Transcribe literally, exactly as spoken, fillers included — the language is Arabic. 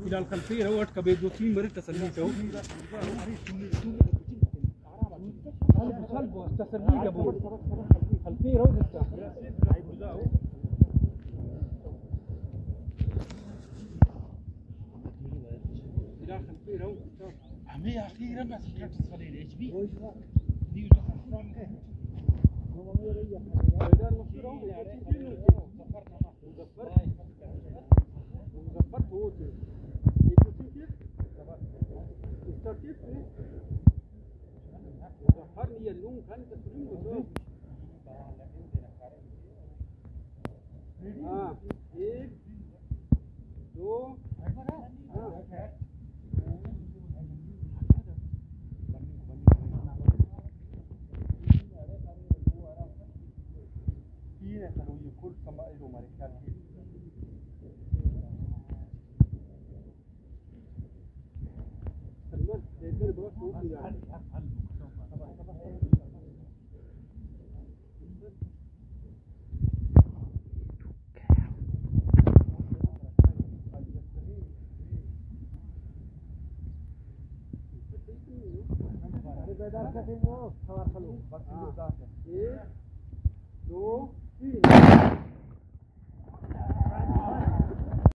الى الخلفيه روت كبيدو تيم مرت تسلي تو قلب قلبه تسلي ابو خلفيه روت الى الخلفيه روت عمي اخيرا ما سكرت تصلي الاتش بي دي हाँ एक दो तीन ऐसा ये कुल समाए तो हमारे ख्याल के सलमान इधर बहुत खूब दिया एक दो तीन